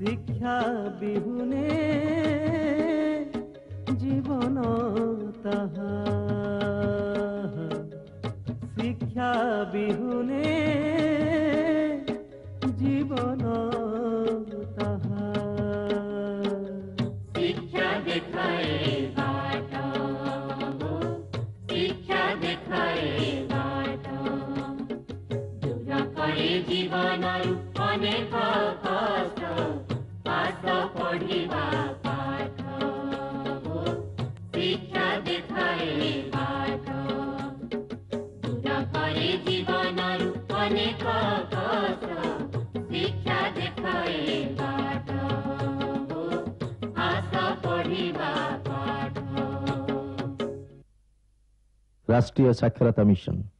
शिक्षा बिहुने जीवन ताहा शिक्षा बिहुने जीवन ताहा शिक्षा देखाए बाट शिक्षा देखाए बाट दूर करे जीवन अनेक कष्ट पाठ पढ़िबा पाठ शिक्षा देखाए बाट दूर करे जीवन अनेक कष्ट शिक्षा देखाए बाट आस पढ़िबा पाठ। राष्ट्रीय साक्षरता मिशन।